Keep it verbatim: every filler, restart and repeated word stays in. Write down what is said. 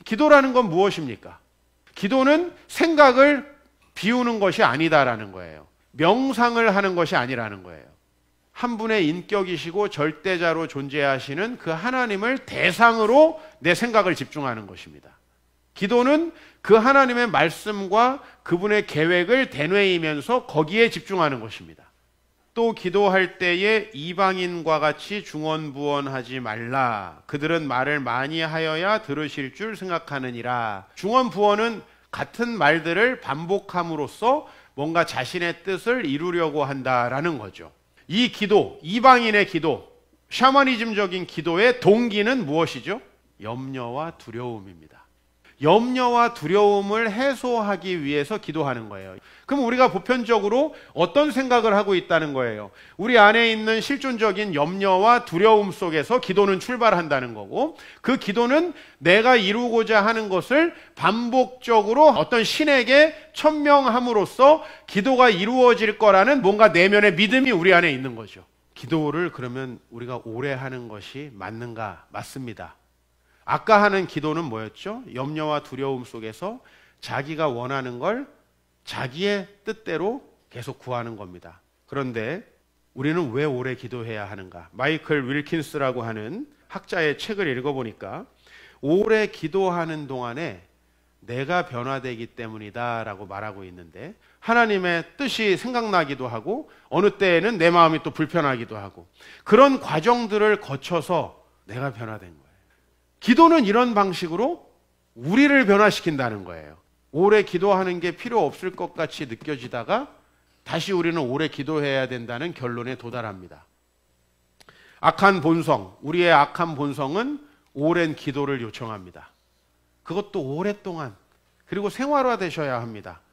기도라는 건 무엇입니까? 기도는 생각을 비우는 것이 아니다라는 거예요. 명상을 하는 것이 아니라는 거예요. 한 분의 인격이시고 절대자로 존재하시는 그 하나님을 대상으로 내 생각을 집중하는 것입니다. 기도는 그 하나님의 말씀과 그분의 계획을 되뇌이면서 거기에 집중하는 것입니다. 또 기도할 때에 이방인과 같이 중언부언하지 말라. 그들은 말을 많이 하여야 들으실 줄 생각하느니라. 중언부언은 같은 말들을 반복함으로써 뭔가 자신의 뜻을 이루려고 한다라는 거죠. 이 기도, 이방인의 기도, 샤머니즘적인 기도의 동기는 무엇이죠? 염려와 두려움입니다. 염려와 두려움을 해소하기 위해서 기도하는 거예요. 그럼 우리가 보편적으로 어떤 생각을 하고 있다는 거예요? 우리 안에 있는 실존적인 염려와 두려움 속에서 기도는 출발한다는 거고, 그 기도는 내가 이루고자 하는 것을 반복적으로 어떤 신에게 천명함으로써 기도가 이루어질 거라는 뭔가 내면의 믿음이 우리 안에 있는 거죠. 기도를 그러면 우리가 오래 하는 것이 맞는가? 맞습니다. 아까 하는 기도는 뭐였죠? 염려와 두려움 속에서 자기가 원하는 걸 자기의 뜻대로 계속 구하는 겁니다. 그런데 우리는 왜 오래 기도해야 하는가? 마이클 윌킨스라고 하는 학자의 책을 읽어보니까 오래 기도하는 동안에 내가 변화되기 때문이다 라고 말하고 있는데, 하나님의 뜻이 생각나기도 하고 어느 때에는 내 마음이 또 불편하기도 하고, 그런 과정들을 거쳐서 내가 변화된 거예요. 기도는 이런 방식으로 우리를 변화시킨다는 거예요. 오래 기도하는 게 필요 없을 것 같이 느껴지다가 다시 우리는 오래 기도해야 된다는 결론에 도달합니다. 악한 본성, 우리의 악한 본성은 오랜 기도를 요청합니다. 그것도 오랫동안, 그리고 생활화되셔야 합니다.